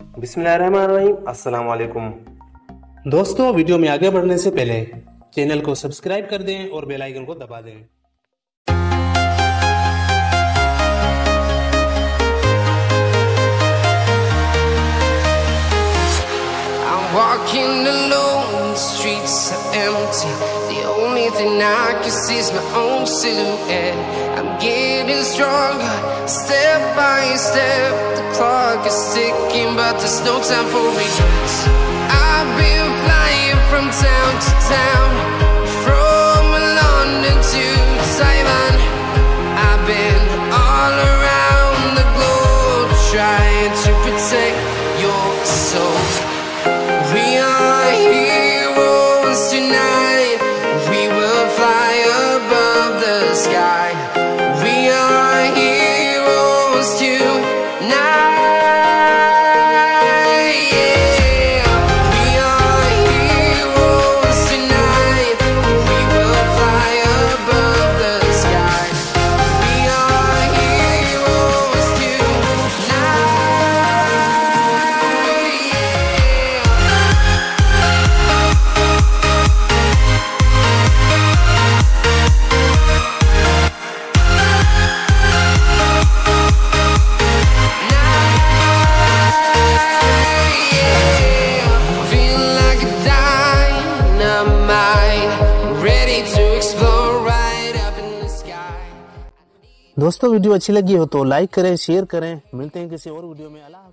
बिस्मिल्लाहिर्रहमानिर्रहीम, अस्सलाम वालेकुम। दोस्तों, वीडियो में आगे बढ़ने से पहले चैनल को सब्सक्राइब कर दें और बेल आइकन को दबा दें। Walking alone, the streets are empty. The only thing I can see is my own silhouette. I'm getting stronger, step by step. The clock is ticking, but there's no time for regrets. I've been flying from town to town, from London to Taiwan. I've been all around the globe, trying to protect your soul. We are heroes tonight. We will fly above the sky. We are heroes tonight. Yeah. We are heroes tonight. We will fly above the sky. We are heroes tonight. दोस्तों, video अच्छी लगी हो तो like करें, share करें। मिलते हैं किसी और वीडियो में। अल्लाह।